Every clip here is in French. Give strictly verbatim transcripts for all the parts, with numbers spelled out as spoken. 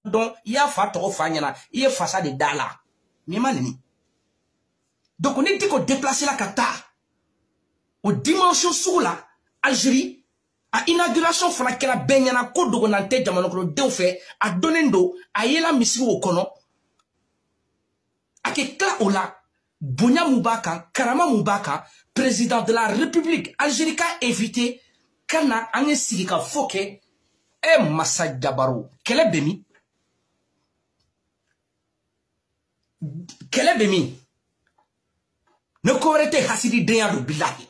donc il y a fa to fa nyana il y a façade de dala mais malini donc on est dit qu'on déplacer la kata aux dimensions sous la Algérie à inauguration fana kela benyana ko dogo nante jamano ko de fait a donendo a yela misi o kono ake kla ola Bonya Moubaka Karama Moubaka président de la République Algérie a invité kana anye sigika foke e Massa Diabaro kele bemi kele bemi ne korete hasidi deyado billahi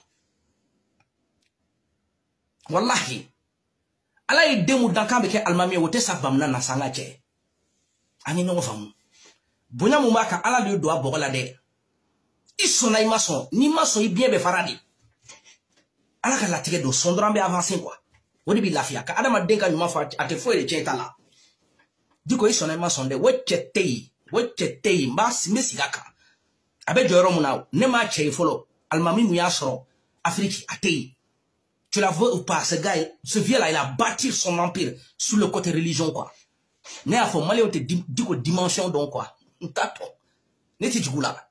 wallahi ala yi demu danka be ke almami wote sa bamna na sanga che ani no famu Bonya Moubaka ala de do abola de isona imason ni mason i bien be faradi ala ka latige do sondran be avancer quoi wodi bi lafia ka adama denka nyuma fa ate fo ele cheta la diko isona imason de wetete wetete mbas mesigaka abe joro muna ne ma chei folo almami mu ya soro Afrique atei tu la vois ou pas ce gars ce vieux là il a bâti son empire sur le côté religion quoi ne a fo mali ote diko dimension donc quoi ntato ne ti jugula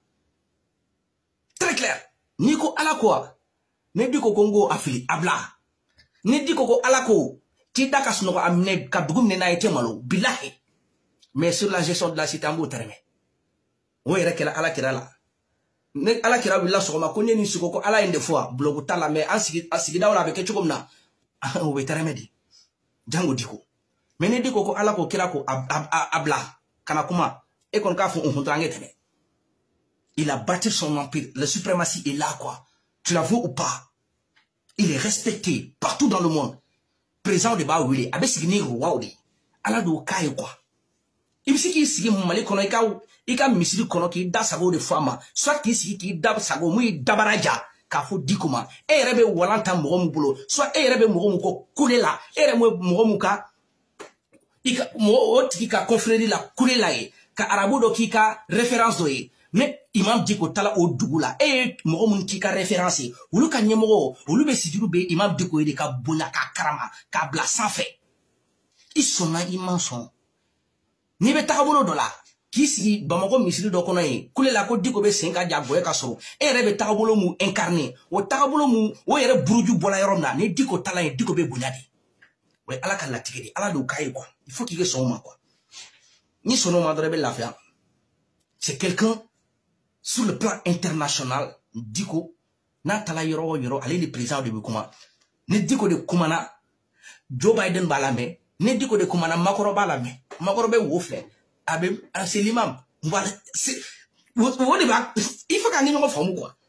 très clair niko alako ne diko Congo afili abla ne diko ko alako ti daka suno amne ka dugum ne na été malo billahi mais sur la gestion de la cité ambo terme o yere kala ala kira la ne ala kira billah so ma ko ni suko ko ala inde fois blogu tala mais asigi asigi dawla be ke chukumna o be terme di jango diko mais ne diko ko alako kira ko ab, ab, ab, abla kana kuma e kon ka fu on tangé tene. Il a bâti son empire. La suprématie est là, quoi. Tu la vois ou pas? Il est respecté partout dans le monde. Présent de bas où il est. Avec ce qu'il est roi, ala do kai quoi. Il me dit qu'il s'y mali kono ika ika misiri kono ki da sago de fama. Soit qu'il s'y ki da sago mui dabaraja ka fo dikuma. E rebe walanta mo mu bulo. Soit e rebe mo mu ko kulela. E rebe mo mu ka ika mo oti ka confrérie la kulela e ka arabo do ki ka référence do e. Mais imam diko tala o dugula e mo mun ki ka référence wulu ka nyemo wulu be sidiru be imam diko e ka bonya ka karama ka bla sans fait isona imam son ni be takabolo dola kisi bamako misiri do kono e kulela ko diko be senka jago e ka so e rebe takabolo mu incarné o takabolo mu o yere buruju bola yorom na ni diko tala e diko be bonya di we ala ka latike di ala do kai quoi il faut qu'il soit ma quoi ni sono ma dorebe la faire c'est quelqu'un sur le plan international, diko na tala yoro yoro ali le président de Bukuma ne diko de kumana Joe Biden balame ne diko de kumana Makoro balame Makoro be wofle abe c'est l'imam voilà c'est vous ba il faut qu'on ait famu quoi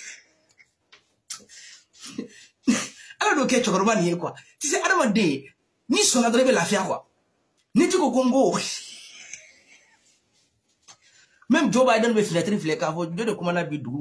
alors donc tu vois ni quoi tu sais adama de ni son adresse la fia quoi ne diko Congo. Même Joe Biden veut filer filer car vous de comment on a vu du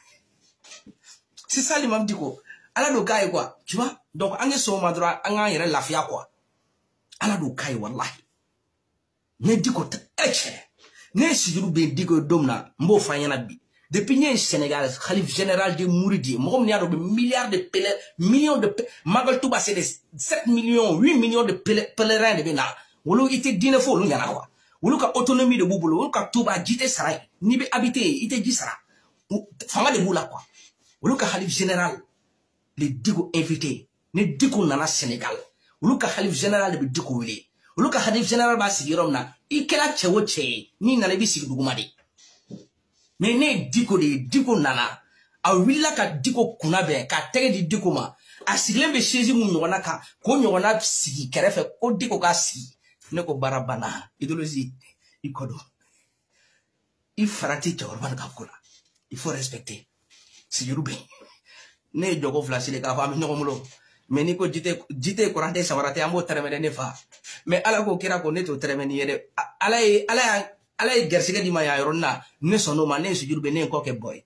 c'est ça l'imam dit quoi. ala do kai quoi tu vois donc anga so madra anga yere lafia quoi ala do kai wallahi ne diko eche ne sidiru be diko domna mbo fanyana bi depuis nye Sénégal Khalif général de Mouridi mo ni ado be milliards de pèlerins millions de magal touba c'est des sept millions huit millions de pèlerins de bena wolo ite dine fo lu yana quoi wolo ka autonomie de boubolo wolo ka touba jité saray ni be habiter ite jisara fanga de boula quoi wolo ka Khalif général les digo invité ne digo nana Sénégal wolo ka Khalif général de digo wili wolo ka Khalif général ba sigirom na ikela chewo che ni na le bi sigiduguma de mais ne digo de digo nana a willa ka digo kunabe ka tege di digo ma a siglen be chezi mu nyona ka ko nyona sigi kerefe ko digo ka sigi ne ko barabana idéologie ikodo il farati chorban ka kula il faut respecter si yurube ne jogo flasile ka fami nyoko mulo mais ni ko jité jité ko rande sawarate ambo termene ne fa mais ala ko kira ko ne to termene yede ala ala ala gersige di ma ya yoronna ne sono ma ne su yurube ne ko ke boy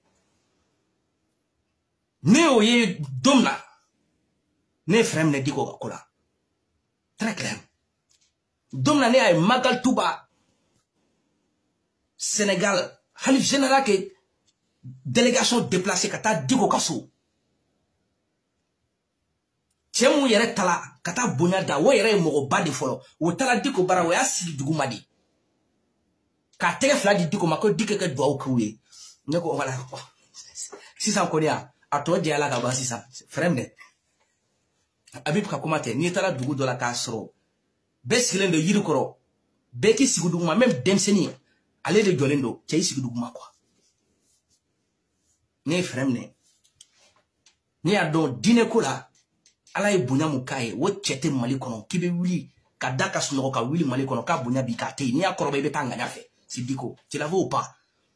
ne o ye domna ne frem ne diko ka kula très clair domna ne ay magal touba Sénégal Khalif général que délégation déplacée kata diko kaso Chemu yere tala kata bonya da wo yere mogo ba de folo wo tala diko bara wo ya sigi duguma di ka tege fla di diko mako dike ke do okuwe ne ko wala sisan ko dia ato je ala ka ba sisan fremde abib ka komate ni tala dugu do la ka soro be siglen de yiri koro be ki sigi duguma même demseni ale de jolendo che sigi duguma quoi ne fremne ni ado dine ko la ala ye bonya mukaye wo chete mali kono kibe wuli ka daka suno ka wuli mali kono ka bonya bi ka te ni akoro be tanga nyafe sidiko tu la vois ou pas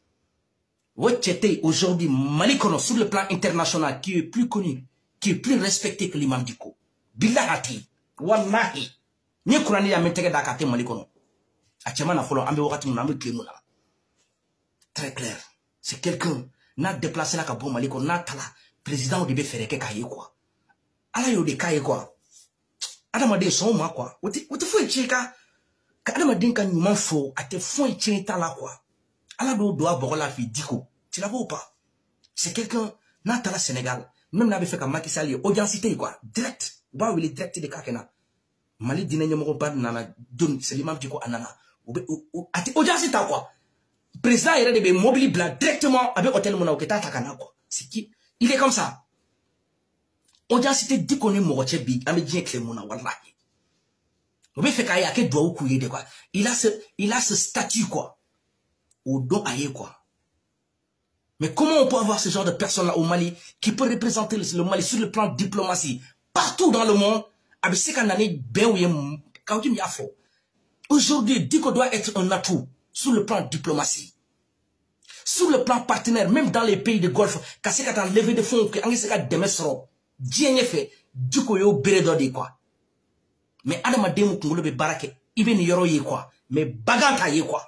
wo chete aujourd'hui mali kono sur le plan international qui est plus connu qui est plus respecté que l'imam Diko billahati wallahi ni kurani ya metege daka te mali kono achema na folo ambe wakati mun ambe klemu na très clair c'est quelqu'un n'a déplacé la ka bon mali kono na tala président de be faire que kaye quoi ala yo de kaye quoi adama de son ma quoi oti oti fo chika ka adama din kan nyuma fo ate fo chita la quoi ala do do aboro la fi Diko tu la vois ou pas c'est quelqu'un na tala Sénégal même na be fait ka Macky Sall yo audiencité quoi direct ba wili direct de kakena mali dina nyamo ba nana don c'est l'imam Diko anana ate audiencité quoi président ira de be mobile bla directement avec hôtel mona oketa takana quoi c'est qui il est comme ça audiencité Diko ne mogoche bi ame dien klemuna wallahi obe fait kaya ke doa okuye de quoi il a ce il a ce statut quoi au don aye quoi mais comment on peut avoir ce genre de personne là au Mali qui peut représenter le Mali sur le plan diplomatie partout dans le monde avec ce qu'on a né ben ou quand tu m'y as fait aujourd'hui Diko doit être un atout sur le plan diplomatie sur le plan partenaire même dans les pays de Golfe quand c'est qu'à lever de fonds que on s'est démé soro Dieu fait Diko yo beredo de quoi mais adama demu kungolo be barake ibe ni yoro ye quoi mais baganta ye quoi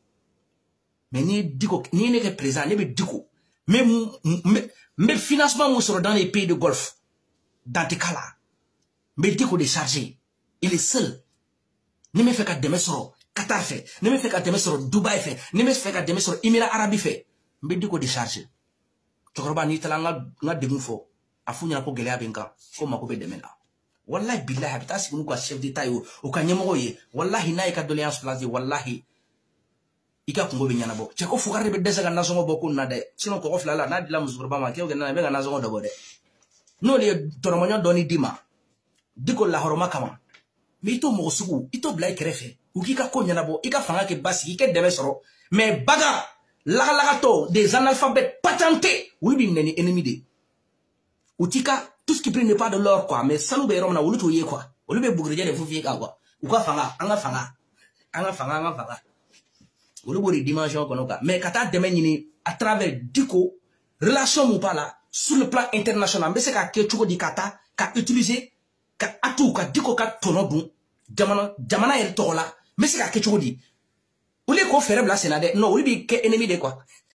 mais ni Diko ni ne que président ne be Diko mais mais financement mo soro dans les pays de Golfe dans des cas là mais Diko déchargé il est seul ne me fait qu'à démé soro Qatar fait ne me fait qu'à démé soro Dubaï fait ne me fait qu'à démé soro Émirats arabes fait mais Diko déchargé tokoroba ni tala nga nga demu fo afunya ko gelea benga ko mako be demena wallahi billahi habita sigunu ko chef d'état yo o kanyemo ye wallahi na ka doléance place wallahi ika kungo be nyana bo che ko fukare be desa ga nazo boko na de sino ko ofla la na dila muzurba ma ke o na be ga nazo do bode no le toromonyo doni dima Diko la horoma kama mais ito mo sugu ito blay krefe ukika ko nyana bo ika fanga ke basi ike deme soro mais baga la la to des analphabètes patentés oui bi neni ennemi de Utika, tout ce qui prend n'est pas de l'or quoi, mais ça nous bérom na wulu toye quoi. Wulu be bugreje de fufi ka quoi. Uka fanga, anga fanga. Anga fanga, anga fanga. Wulu bo de dimension kono ka. Mais kata deme ni à travers Diko, relation ou pas là, sur le plan international, mais c'est ka kechuko di kata, ka utiliser, ka atu, ka Diko ka tono dun, jamana, jamana el tola, mais c'est ka kechuko di. Wulu ko faire bla senade, non, wulu bi ke ennemi de quoi.